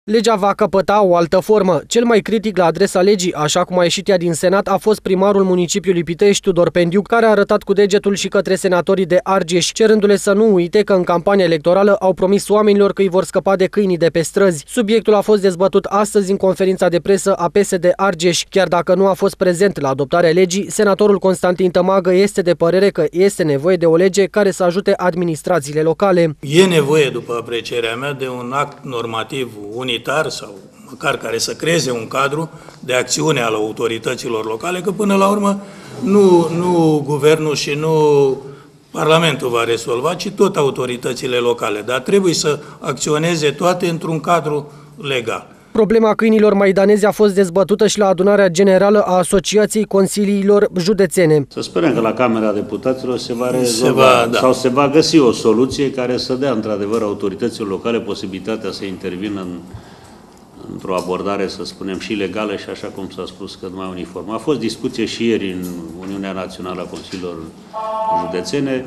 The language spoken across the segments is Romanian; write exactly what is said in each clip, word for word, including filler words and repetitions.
Legea va căpăta o altă formă. Cel mai critic la adresa legii, așa cum a ieșit ea din Senat, a fost primarul municipiului Pitești, Tudor Pendiu, care a arătat cu degetul și către senatorii de Argeș, cerându-le să nu uite că în campania electorală au promis oamenilor că îi vor scăpa de câinii de pe străzi. Subiectul a fost dezbătut astăzi în conferința de presă a P S D Argeș. Chiar dacă nu a fost prezent la adoptarea legii, senatorul Constantin Tămagă este de părere că este nevoie de o lege care să ajute administrațiile locale. E nevoie, după aprecierea mea, de un act normativ unitar sau măcar care să creeze un cadru de acțiune al autorităților locale, că până la urmă nu, nu guvernul și nu Parlamentul va rezolva, ci tot autoritățile locale. Dar trebuie să acționeze toate într-un cadru legal. Problema câinilor maidanezi a fost dezbătută și la adunarea generală a Asociației Consiliilor Județene. Să sperăm că la Camera Deputaților se va rezolva se va, da. sau se va găsi o soluție care să dea într-adevăr autorităților locale posibilitatea să intervină în, într-o abordare, să spunem, și legală și, așa cum s-a spus, cât mai uniformă. A fost discuție și ieri în Uniunea Națională a Consiliilor Județene.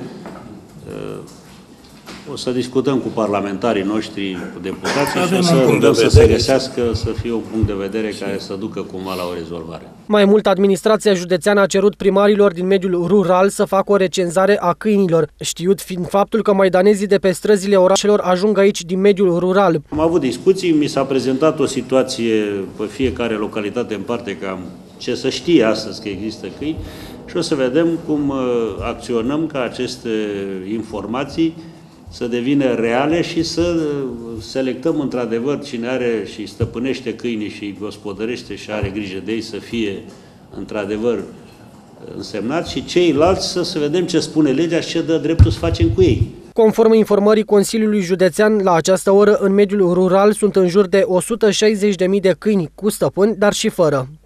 O să discutăm cu parlamentarii noștri, cu deputații și o să rugăm să se găsească, să fie un punct de vedere care să ducă cumva la o rezolvare. Mai mult, administrația județeană a cerut primarilor din mediul rural să facă o recenzare a câinilor, știut fiind faptul că maidanezii de pe străzile orașelor ajung aici din mediul rural. Am avut discuții, mi s-a prezentat o situație pe fiecare localitate în parte, cam ce să știe astăzi că există câini și o să vedem cum acționăm ca aceste informații să devină reale și să selectăm într-adevăr cine are și stăpânește câinii și îi gospodărește și are grijă de ei să fie într-adevăr însemnați și ceilalți să, să vedem ce spune legea și ce dă dreptul să facem cu ei. Conform informării Consiliului Județean, la această oră în mediul rural sunt în jur de o sută șaizeci de mii de câini cu stăpâni, dar și fără.